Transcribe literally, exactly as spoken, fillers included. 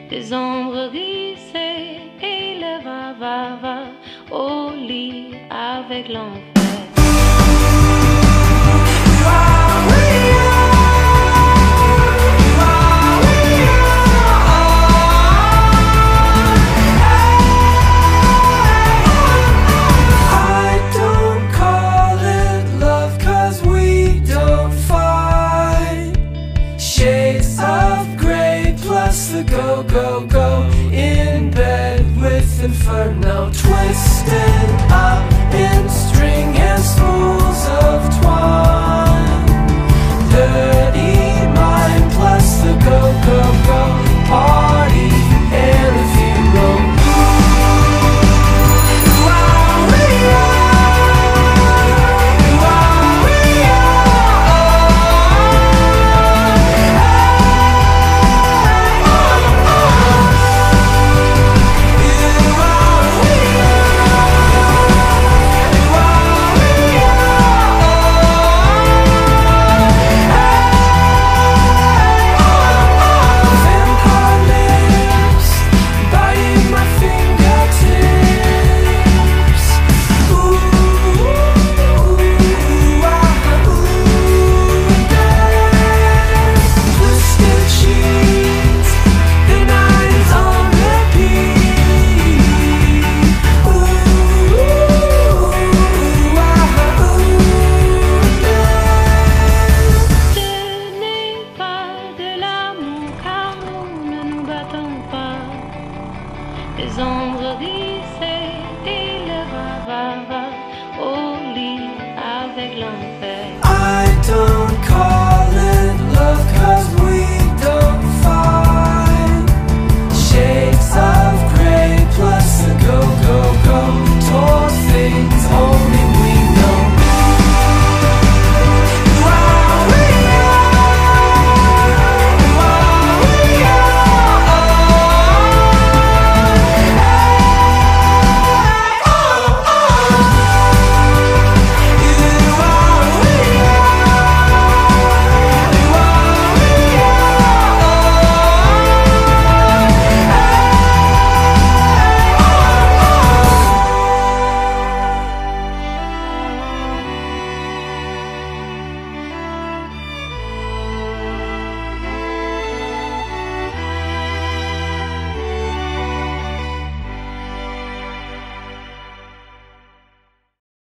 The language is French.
Les ombres glissées et le va, va, va au lit avec l'enfer. Go, go, go in bed with Inferno, twisted up in string and spools of twine. Dirty mind plus the go, go, go party and the zero. Les ombres glissées et le va, va, va au lit avec l'enfer.